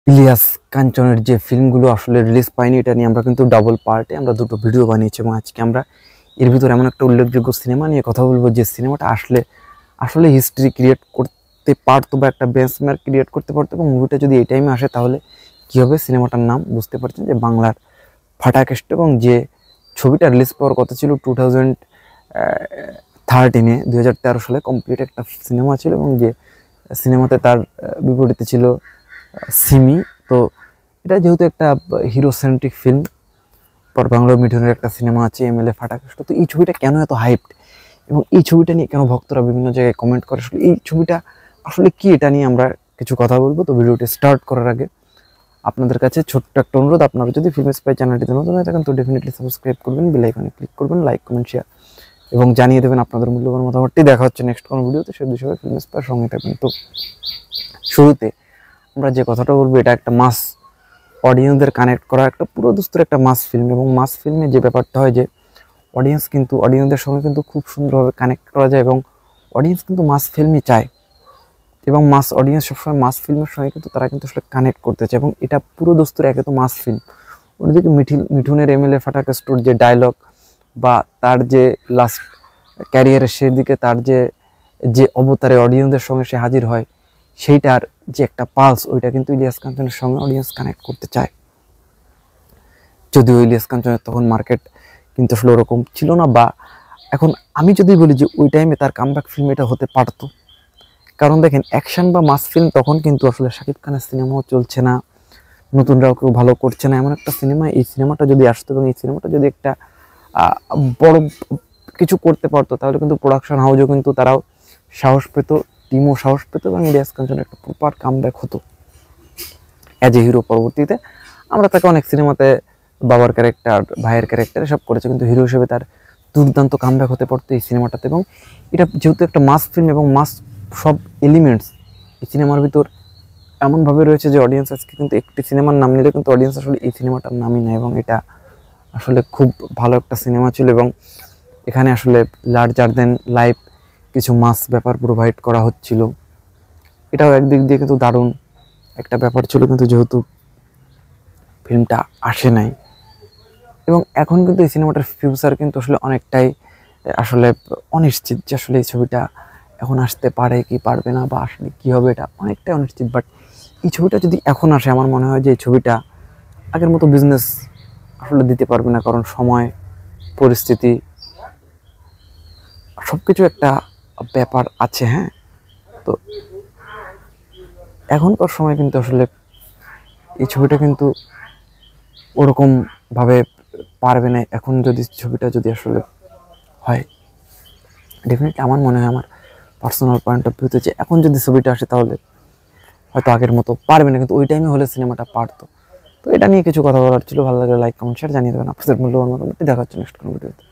ইলিয়াস কাঞ্চনের যে ফিল্মগুলো আসলে রিলিজ পায়নি, এটা নিয়ে আমরা কিন্তু ডাবল পার্টে আমরা দুটো ভিডিও বানিয়েছি এবং আজকে আমরা এর ভিতরে এমন একটা উল্লেখযোগ্য সিনেমা নিয়ে কথা বলবো যে সিনেমাটা আসলে আসলে হিস্ট্রি ক্রিয়েট করতে পারতো বা একটা বেঞ্চমার্ক ক্রিয়েট করতে পারতো। এবং মুভিটা যদি এই টাইমে আসে তাহলে কী হবে, সিনেমাটার নাম বুঝতে পারছেন যে বাংলার ফাটাকেষ্ট। এবং যে ছবিটা রিলিজ পাওয়ার কথা ছিল 2013-এ 2013 সালে কমপ্লিট একটা সিনেমা ছিল এবং যে সিনেমাতে তার বিপরীতে ছিল সিমি। তো এটা যেহেতু একটা হিরো সেন্ট্রিক ফিল্ম, পর বাংলা মিঠুনের একটা সিনেমা আছে এমএলএ ফাটাকেষ্ট, তো এই ছবিটা কেন এত হাইপড এবং এই ছবিটা নিয়ে কেন ভক্তরা বিভিন্ন জায়গায় কমেন্ট করে, আসলে এই ছবিটা আসলে কি, এটা নিয়ে আমরা কিছু কথা বলবো। তো ভিডিওটি স্টার্ট করার আগে আপনাদের কাছে ছোট্ট একটা অনুরোধ, আপনারা যদি ফিল্ম স্পাই চ্যানেলটিতে নতুন হয়ে থাকেন তো ডেফিনেটলি সাবস্ক্রাইব করবেন, বেল আইকনে ক্লিক করবেন, লাইক কমেন্ট শেয়ার এবং জানিয়ে দেবেন আপনাদের মূল্যবান মতামতটি। দেখা হচ্ছে নেক্সট কোনো ভিডিওতে, সে বিষয়ে ফিল্ম স্পাইয়ের সঙ্গে থাকবেন। তো শুরুতে আমরা যে কথাটা বলবো, এটা একটা মাস অডিয়েন্সদের কানেক্ট করা একটা পুরো দস্তুর একটা মাস ফিল্ম। এবং মাস ফিল্মে যে ব্যাপারটা হয় যে অডিয়েন্সদের সঙ্গে কিন্তু খুব সুন্দরভাবে কানেক্ট করা যায় এবং অডিয়েন্স কিন্তু মাস ফিল্মই চায় এবং মাস অডিয়েন্স সবসময় মাস ফিল্মের সঙ্গে কিন্তু তারা কিন্তু আসলে কানেক্ট করতে চায়। এবং এটা পুরো দস্তুর একে তো মাস ফিল্ম, অন্যদিকে মিঠুনের এমএলএ ফাটাকেষ্টর যে ডায়লগ বা তার যে লাস্ট ক্যারিয়ারের সেদিকে তার যে যে অবতারে অডিয়েন্সদের সঙ্গে সে হাজির হয়, সেইটার যে একটা পালস, ওইটা কিন্তু ইলিয়াস কাঞ্চনের সঙ্গে অডিয়েন্স কানেক্ট করতে চায়। যদিও ইলিয়াস কাঞ্চনের তখন মার্কেট কিন্তু আসলে ওরকম ছিল না, বা এখন আমি যদি বলি যে ওই টাইমে তার কামব্যাক ফিল্ম এটা হতে পারতো। কারণ দেখেন, অ্যাকশন বা মাস ফিল্ম তখন কিন্তু আসলে শাকিব খানের সিনেমাও চলছে না, নতুনরাও কেউ ভালো করছে না, এমন একটা সিনেমা, এই সিনেমাটা যদি আসতো এবং এই সিনেমাটা যদি একটা বড় কিছু করতে পারতো, তাহলে কিন্তু প্রোডাকশন হাউসও কিন্তু তারাও সাহস পেত, টিমও সাহস পেত এবং ইলিয়াস কাঞ্চনের একটা প্রপার কামব্যাক হতো অ্যাজ এ হিরো। পরবর্তীতে আমরা তাকে অনেক সিনেমাতে বাবার ক্যারেক্টার, ভাইয়ের ক্যারেক্টার এসব করেছে, কিন্তু হিরো হিসেবে তার দুর্দান্ত কামব্যাক হতে পারতো এই সিনেমাটাতে। এবং এটা যেহেতু একটা মাস ফিল্ম এবং মাস সব এলিমেন্টস এই সিনেমার ভিতর এমনভাবে রয়েছে যে অডিয়েন্স আজকে কিন্তু একটি সিনেমার নাম নিলে কিন্তু অডিয়েন্স আসলে এই সিনেমাটার নামই নেয়। এবং এটা আসলে খুব ভালো একটা সিনেমা ছিল এবং এখানে আসলে লার্জার দেন লাইফ কিছু মাস ব্যাপার প্রোভাইড করা হচ্ছিল, এটাও একদিক দিয়ে কিন্তু দারুণ একটা ব্যাপার ছিল। কিন্তু যেহেতু ফিল্মটা আসে নাই এবং এখন কিন্তু এই সিনেমাটার ফিউচার কিন্তু আসলে অনেকটাই আসলে অনিশ্চিত, যে আসলে এই ছবিটা এখন আসতে পারে কি পারবে না, বা আসলে কী হবে, এটা অনেকটাই অনিশ্চিত। বাট এই ছবিটা যদি এখন আসে, আমার মনে হয় যে এই ছবিটা আগের মতো বিজনেস আসলে দিতে পারবে না, কারণ সময়, পরিস্থিতি, সব কিছু একটা ব্যাপার আছে। হ্যাঁ, তো এখনকার সময় কিন্তু আসলে এই ছবিটা কিন্তু ওরকমভাবে পারবে না। এখন যদি ছবিটা যদি আসলে হয়, ডেফিনেটলি আমার মনে হয়, আমার পার্সোনাল পয়েন্ট অফ ভিউতে, যে এখন যদি ছবিটা আসে তাহলে হয়তো আগের মতো পারবে না, কিন্তু ওই টাইমে হলে সিনেমাটা পারতো। তো এটা নিয়ে কিছু কথা বলার ছিল, ভালো লাগলে লাইক কমেন্ট শেয়ার জানিয়ে দেবেন আপনাদের মূল্যবান মতামত। দেখা হচ্ছে নেক্সট কোনো ভিডিওতে।